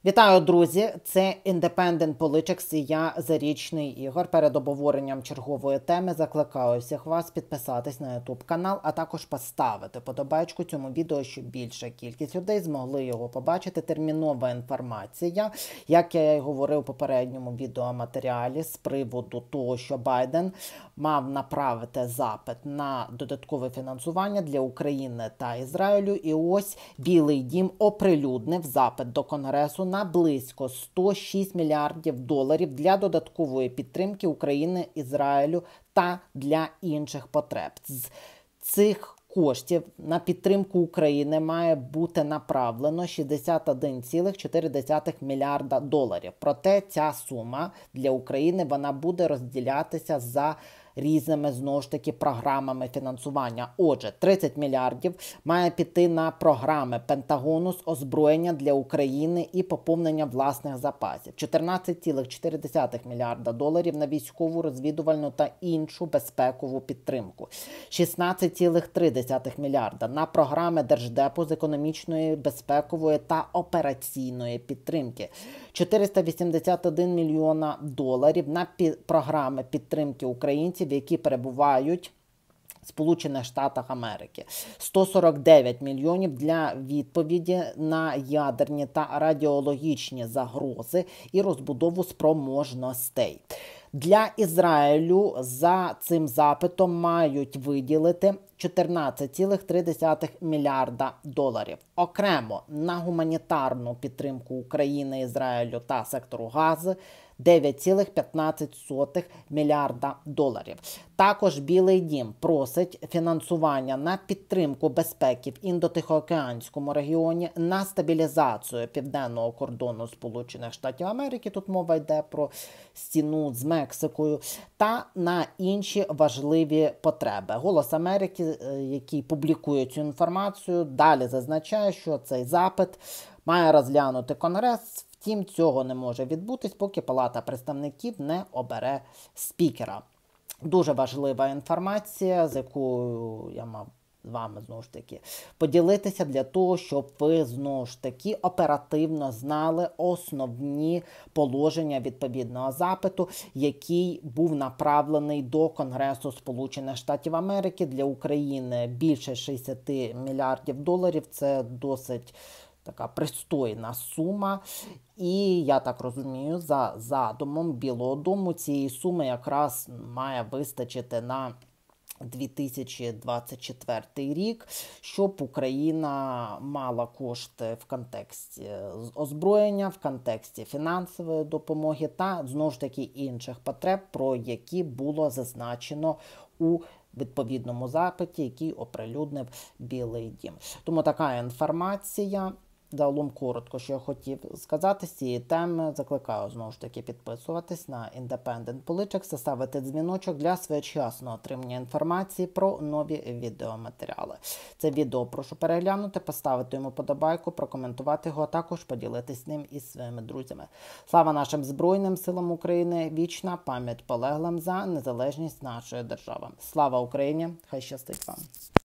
Вітаю, друзі! Це Independent Politics і я, Зарічний Ігор. Перед обговоренням чергової теми закликаю всіх вас підписатись на YouTube канал, а також поставити подобайку цьому відео, щоб більша кількість людей змогли його побачити. Термінова інформація, як я і говорив у попередньому відеоматеріалі, з приводу того, що Байден мав направити запит на додаткове фінансування для України та Ізраїлю. І ось Білий дім оприлюднив запит до Конгресу на близько 106 мільярдів доларів для додаткової підтримки України, Ізраїлю та для інших потреб. З цих коштів на підтримку України має бути направлено 61,4 мільярда доларів. Проте ця сума для України вона буде розділятися за різними, знову ж таки, програмами фінансування. Отже, 30 мільярдів має піти на програми Пентагону з озброєння для України і поповнення власних запасів. 14,4 мільярда доларів на військову, розвідувальну та іншу безпекову підтримку. 16,3 мільярда на програми Держдепу з економічної, безпекової та операційної підтримки. 481 мільйона доларів на програми підтримки українців, які перебувають в Сполучених Штатах Америки. 149 мільйонів для відповіді на ядерні та радіологічні загрози і розбудову спроможностей. Для Ізраїлю за цим запитом мають виділити 14,3 мільярда доларів. Окремо на гуманітарну підтримку України, Ізраїлю та сектору Гази 9,15 мільярда доларів. Також Білий дім просить фінансування на підтримку безпеки в Індо-Тихоокеанському регіоні, на стабілізацію південного кордону Сполучених Штатів Америки, тут мова йде про стіну з Мексикою, та на інші важливі потреби. «Голос Америки», який публікує цю інформацію, далі зазначає, що цей запит має розглянути Конгрес. Втім, цього не може відбутись, поки Палата представників не обере спікера. Дуже важлива інформація, з якою я мав з вами, знову ж таки, поділитися для того, щоб ви, знову ж таки, оперативно знали основні положення відповідного запиту, який був направлений до Конгресу Сполучених Штатів Америки. Для України більше 60 мільярдів доларів – це досить така пристойна сума. І, я так розумію, за задумом Білого дому цієї суми якраз має вистачити на 2024 рік, щоб Україна мала кошти в контексті озброєння, в контексті фінансової допомоги та, знову ж таки, інших потреб, про які було зазначено у відповідному запиті, який оприлюднив Білий дім. Тому така інформація. Загалом коротко, що я хотів сказати з цієї теми. Закликаю, знову ж таки, підписуватись на Independent Politics, ставити дзвіночок для своєчасного отримання інформації про нові відеоматеріали. Це відео прошу переглянути, поставити йому подобайку, прокоментувати його, а також поділитись ним із своїми друзями. Слава нашим Збройним силам України! Вічна пам'ять полеглим за незалежність нашої держави. Слава Україні! Хай щастить вам!